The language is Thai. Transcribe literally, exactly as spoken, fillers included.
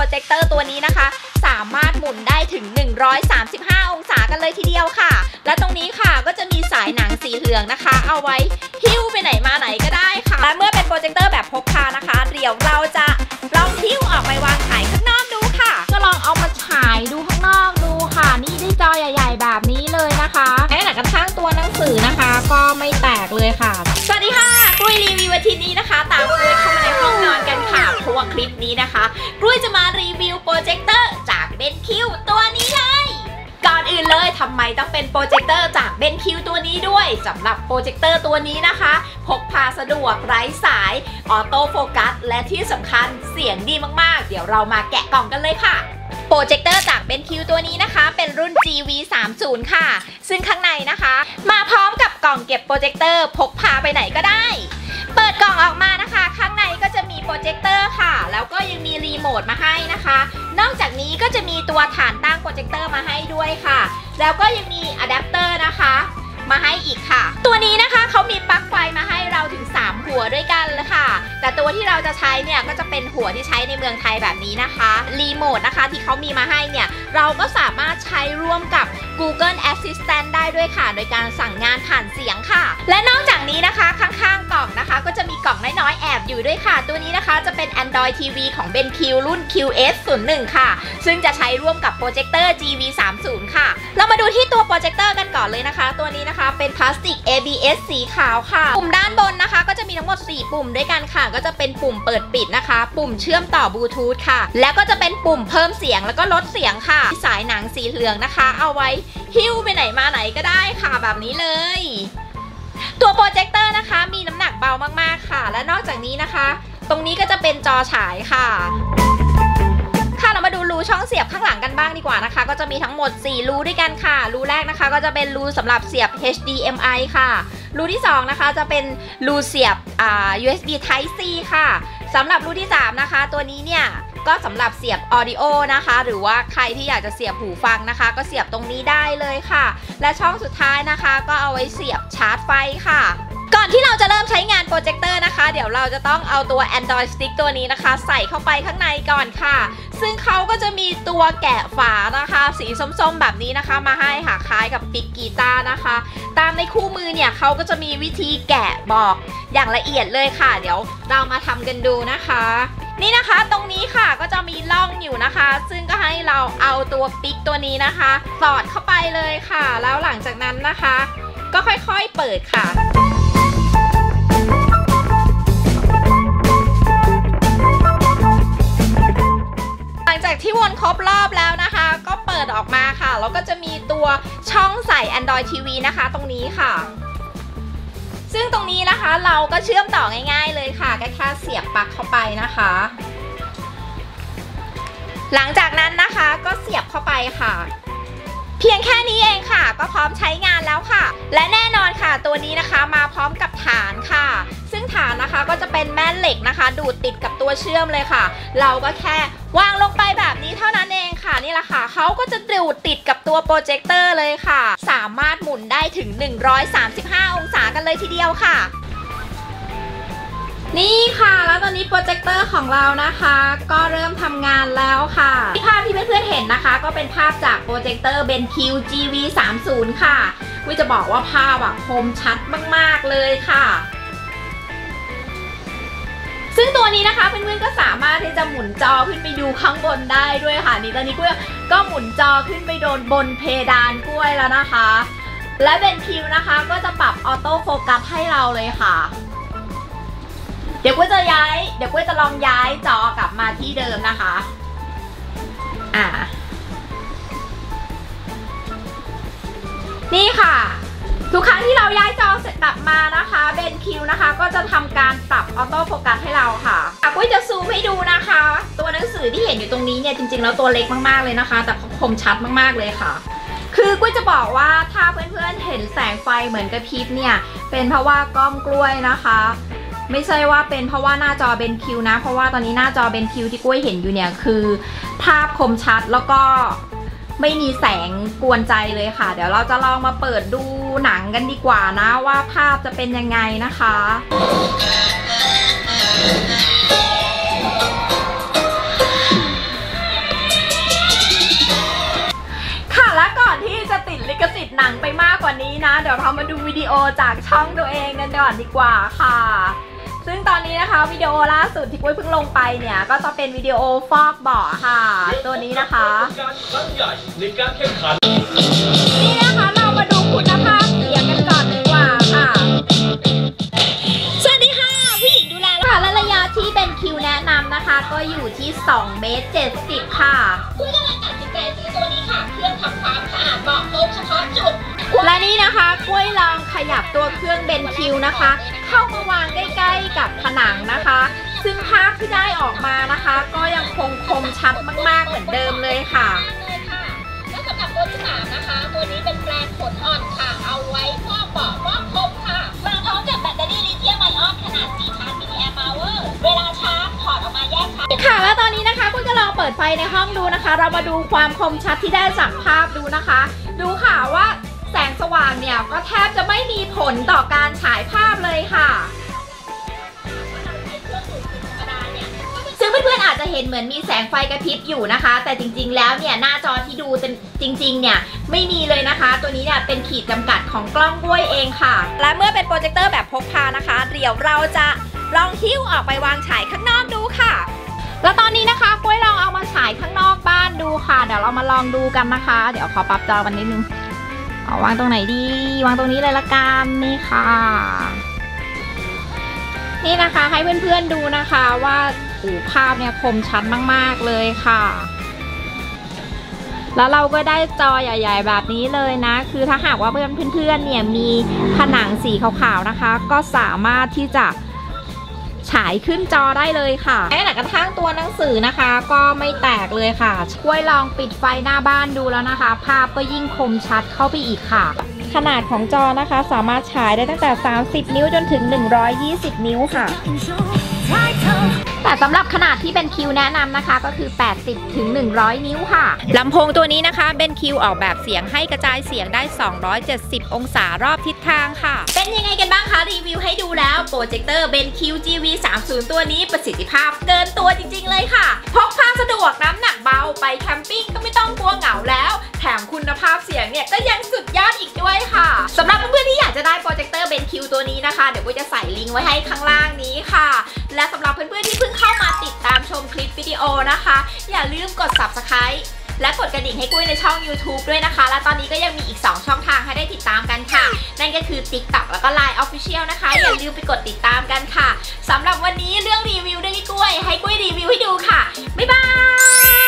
เจคเตอร์ตัวนี้นะคะสามารถหมุนได้ถึงหนึ่งร้อยสามสิบห้าองศากันเลยทีเดียวค่ะและตรงนี้ค่ะก็จะมีสายหนังสีเหลืองนะคะเอาไว้หิ้วไปไหนมาไหนก็ได้ค่ะและเมื่อเป็นโปรเจคเตอร์แบบพกพานะคะเดี๋ยวเราจะลองหิ้วออกไปวางขายข้างนอกดูค่ะก็ลองเอามาฉายดูข้างนอกดูค่ะนี่ได้จอใหญ่ๆแบบนี้เลยนะคะแม้กระทั่งตัวหนังสือนะคะก็ไม่แตกเลยค่ะสวัสดีค่ะกล้วยรีวิววันนี้นะคะตามกล้วยเข้ามาในห้องนอนกันค่ะเพราะว่าคลิปนี้นะคะกล้วยจะมารีวิวโปรเจคเตอร์จากเบนคิวตัวนี้เลยก่อนอื่นเลยทำไมต้องเป็นโปรเจคเตอร์จากเบนคิวตัวนี้ด้วยสำหรับโปรเจคเตอร์ตัวนี้นะคะพกพาสะดวกไร้สายออโต้โฟกัสและที่สำคัญเสียงดีมากๆเดี๋ยวเรามาแกะกล่องกันเลยค่ะโปรเจคเตอร์จากเบนคิวตัวนี้นะคะเป็นรุ่น จี วี สามสิบ ค่ะซึ่งข้างในนะคะมาพร้อมกับกล่องเก็บโปรเจคเตอร์พกพาไปไหนก็ได้เปิดกล่องออกมานะคะข้างในก็จะมีโปรเจคเตอร์ค่ะแล้วก็ยังมีรีโมทมาให้นะคะนอกจากนี้ก็จะมีตัวฐานตั้งโปรเจคเตอร์มาให้ด้วยค่ะแล้วก็ยังมีอะแดปเตอร์นะคะมาให้อีกค่ะตัวนี้นะคะเขามีปลั๊กไฟมาให้เราถึงสามหัวด้วยกันเลยค่ะแต่ตัวที่เราจะใช้เนี่ยก็จะเป็นหัวที่ใช้ในเมืองไทยแบบนี้นะคะรีโมทนะคะที่เขามีมาให้เนี่ยเราก็สามารถใช้ร่วมกับ Google Assistant ได้ด้วยค่ะโดยการสั่งงานผ่านเสียงค่ะและนอกจากนี้นะคะข้างๆกล่องนะคะก็จะมีกล่องน้อยๆแอบอยู่ด้วยค่ะตัวนี้นะคะจะเป็น Android ที วี ของ เบนคิว รุ่น คิว เอส ศูนย์หนึ่ง ค่ะซึ่งจะใช้ร่วมกับโปรเจคเตอร์ จี วี สามสิบ ค่ะเรามาดูที่ตัวโปรเจคเตอร์กันก่อนเลยนะคะตัวนี้นะคะเป็นพลาสติก เอ บี เอส สีขาวค่ะปุ่มด้านบนนะคะก็จะมีทั้งหมดสี่ปุ่มด้วยกันค่ะก็จะเป็นปุ่มเปิดปิดนะคะปุ่มเชื่อมต่อบลูทูธค่ะแล้วก็จะเป็นปุ่มเพิ่มเสียงแล้วก็ลดเสียงค่ะสายหนังสีเหลืองนะคะเอาไว้หิ้วไปไหนมาไหนก็ได้ค่ะแบบนี้เลยตัวโปรเจคเตอร์นะคะมีน้ำหนักเบามากๆค่ะและนอกจากนี้นะคะตรงนี้ก็จะเป็นจอฉายค่ะค่ะเรามาดูรูช่องเสียบข้างหลังกันบ้างดีกว่านะคะก็จะมีทั้งหมดสี่รูด้วยกันค่ะรูแรกนะคะก็จะเป็นรูสำหรับเสียบ เอช ดี เอ็ม ไอ ค่ะรูที่สองนะคะจะเป็นรูเสียบอ่า ยู เอส บี Type C ค่ะสำหรับรูที่สามนะคะตัวนี้เนี่ยก็สำหรับเสียบ Audio นะคะหรือว่าใครที่อยากจะเสียบหูฟังนะคะก็เสียบตรงนี้ได้เลยค่ะและช่องสุดท้ายนะคะก็เอาไว้เสียบชาร์จไฟค่ะก่อนที่เราจะเริ่มใช้งานโปรเจคเตอร์นะคะเดี๋ยวเราจะต้องเอาตัว Android Stick ตัวนี้นะคะใส่เข้าไปข้างในก่อนค่ะซึ่งเขาก็จะมีตัวแกะฝานะคะสีส้มๆแบบนี้นะคะมาให้ค่ะคล้ายกับปิกกีตาร์นะคะตามในคู่มือเนี่ยเขาก็จะมีวิธีแกะบอกอย่างละเอียดเลยค่ะเดี๋ยวเรามาทำกันดูนะคะนี่นะคะตรงนี้ค่ะก็จะมีร่องอยู่นะคะซึ่งก็ให้เราเอาตัวปิกตัวนี้นะคะสอดเข้าไปเลยค่ะแล้วหลังจากนั้นนะคะก็ค่อยๆเปิดค่ะหลังจากที่วนครบรอบแล้วนะคะก็เปิดออกมาค่ะแล้วก็จะมีตัวช่องใส่ Android ที วี นะคะตรงนี้ค่ะซึ่งตรงนี้นะคะเราก็เชื่อมต่อง่ายๆเลยค่ะแค่แค่เสียบปลั๊กเข้าไปนะคะหลังจากนั้นนะคะก็เสียบเข้าไปค่ะเพียงแค่นี้เองค่ะก็พร้อมใช้งานแล้วค่ะและแน่นอนค่ะตัวนี้นะคะมาพร้อมกับฐานค่ะซึ่งฐานนะคะก็จะเป็นแม่เหล็กนะคะดูดติดกับตัวเชื่อมเลยค่ะเราก็แค่วางลงไปแบบนี้เท่านั้นเองค่ะนี่แหละค่ะเขาก็จะดูดติดกับตัวโปรเจคเตอร์เลยค่ะสามารถหมุนได้ถึงหนึ่งร้อยสามสิบห้าองศากันเลยทีเดียวค่ะนี่ค่ะแล้วตอนนี้โปรเจคเตอร์ของเรานะคะก็เริ่มทำงานแล้วค่ะภาพที่เพื่อนๆเห็นนะคะก็เป็นภาพจากโปรเจคเตอร์เบนคิว จี วี สามสิบ ค่ะวิจะบอกว่าภาพแบบคมชัดมากๆเลยค่ะซึ่งตัวนี้นะคะเพื่อนๆก็สามารถที่จะหมุนจอขึ้นไปดูข้างบนได้ด้วยค่ะนี่ตอนนี้กล้วยก็หมุนจอขึ้นไปโดนบนเพดานกล้วยแล้วนะคะและเบนคิวนะคะก็จะปรับออโต้โฟกัสให้เราเลยค่ะเดี๋ยวกล้วยจะย้ายเดี๋ยวกล้วยจะลองย้ายจอกลับมาที่เดิมนะคะอ่านี่ค่ะทุกครั้งที่เราย้ายจอเสร็จกลับมานะคะเบนคิวนะคะก็จะทำการปรับออโต้โฟกัสให้เราค่ะกล้วยจะซูมให้ดูนะคะตัวหนังสือที่เห็นอยู่ตรงนี้เนี่ยจริงๆแล้วตัวเล็กมากๆเลยนะคะแต่คมชัดมากๆเลยค่ะคือกล้วยจะบอกว่าถ้าเพื่อนๆเห็นแสงไฟเหมือนกระพริบเนี่ยเป็นเพราะว่ากล้องกล้วยนะคะไม่ใช่ว่าเป็นเพราะว่าหน้าจอเบนคิวนะเพราะว่าตอนนี้หน้าจอเบนคิวที่กล้วยเห็นอยู่เนี่ยคือภาพคมชัดแล้วก็ไม่มีแสงกวนใจเลยค่ะเดี๋ยวเราจะลองมาเปิดดูหนังกันดีกว่านะว่าภาพจะเป็นยังไงนะคะกว่านี้นะเดี๋ยวเรามาดูวิดีโอจากช่องตัวเองกันก่อนดีกว่าค่ะซึ่งตอนนี้นะคะวิดีโอล่าสุดที่กุ้ยเพิ่งลงไปเนี่ยก็จะเป็นวิดีโอฟอกเบาะค่ะตัวนี้นะคะนี่นะคะเรามาดูคุณภาพเสียงกันก่อนดีกว่าค่ะสวัสดีค่ะผู้หญิงดูแลค่ะและระยะที่เป็นคิวแนะนำนะคะก็อยู่ที่สองเมตรเจ็ดสิบค่ะกุ้ยก็เลยตัดสินใจซื้อตัวนี้ค่ะเครื่องทำความสะอาดเบาะครบเฉพาะจุดและนี่นะคะกุ้ยลองขยับตัวเครื่องเบนคิวนะคะเข้ามาวางใกล้ๆกับผนังนะคะซึ่งภาพที่ได้ออกมานะคะก็ยังคงคมชัดมากๆเหมือนเดิมเลยค่ะและสำหรับตัวที่สามนะคะตัวนี้เป็นแปรงขนอ่อนค่ะเอาไว้ฟอกเบาะฟอกคมค่ะมาพร้อมกับแบตเตอรี่ลิเธียมไอออนขนาด สี่พัน มิลลิแอมป์อเวอร์เวลาชาร์จถอดออกมาแยกค่ะค่ะแล้วตอนนี้นะคะกุ้ยจะลองเปิดไฟในห้องดูนะคะเรามาดูความคมชัดที่ได้จากภาพดูนะคะดูค่ะว่าแสงสว่างเนี่ยก็แทบจะไม่มีผลต่อการฉายภาพเลยค่ะซึ่งเพื่อนๆอาจจะเห็นเหมือนมีแสงไฟกระพริบอยู่นะคะแต่จริงๆแล้วเนี่ยหน้าจอที่ดูจริงๆเนี่ยไม่มีเลยนะคะตัวนี้เนี่ยเป็นขีดจำกัดของกล้องด้วยเองค่ะและเมื่อเป็นโปรเจคเตอร์แบบพกพานะคะเดี๋ยวเราจะลองหิ้วออกไปวางฉายข้างนอกดูค่ะแล้วตอนนี้นะคะกุ้ยลองเอามาฉายข้างนอกบ้านดูค่ะเดี๋ยวเรามาลองดูกันนะคะเดี๋ยวขอปรับจอมันนิดนึงเอาวางตรงไหนดีวางตรงนี้เลยละกันนี่ค่ะนี่นะคะให้เพื่อนๆดูนะคะว่าโอ้ภาพเนี่ยคมชัดมากๆเลยค่ะแล้วเราก็ได้จอใหญ่ๆแบบนี้เลยนะคือถ้าหากว่าเพื่อนๆเนี่ยมีผนังสีขาวๆนะคะก็สามารถที่จะฉายขึ้นจอได้เลยค่ะแม้แต่กระทั่งตัวหนังสือนะคะก็ไม่แตกเลยค่ะช่วยลองปิดไฟหน้าบ้านดูแล้วนะคะภาพก็ยิ่งคมชัดเข้าไปอีกค่ะขนาดของจอนะคะสามารถฉายได้ตั้งแต่สามสิบนิ้วจนถึงหนึ่งร้อยยี่สิบนิ้วค่ะแต่สำหรับขนาดที่เป็นคิวแนะนำนะคะก็คือแปดสิบถึงหนึ่งร้อยนิ้วค่ะลำโพงตัวนี้นะคะเป็นคิวออกแบบเสียงให้กระจายเสียงได้สองร้อยเจ็ดสิบองศารอบทิศทางค่ะเป็นยังไงกันบ้างคะรีวิวให้ดูแล้วโปรเจคเตอร์เบนคิว จี วี สามสิบ ตัวนี้ประสิทธิภาพเกินตัวจริงๆเลยค่ะพกพาสะดวกน้ำหนักเบาไปแคมปิ้งก็ไม่ต้องกลัวเหงาแล้วแถมคุณภาพเสียงเนี่ยก็ยังสุดยอดอีกด้วยค่ะสำหรับเพื่อนๆที่อยากจะได้โปรเจคเตอร์เบนคิวตัวนี้นะคะเดี๋ยวกุ้ยจะใส่ลิงก์ไว้ให้ข้างล่างนี้ค่ะและสำหรับเพื่อนๆที่เพิ่งเข้ามาติดตามชมคลิปวิดีโอนะคะอย่าลืมกด ซับสไครบ์ และกดกระดิ่งให้กุ้ยในช่อง ยูทูบ ด้วยนะคะและตอนนี้ก็ยังมีอีกสองช่องทางให้ได้ติดตามกันค่ะนั่นก็คือ ติ๊กต็อก แล้วก็ ไลน์ Official นะคะอย่าลืมไปกดติดตามกันค่ะสำหรับวันนี้เรื่องรีวิวเรื่องที่กุ้ยให้กุ้ยรีวิวให้ดูค่ะบ๊ายบาย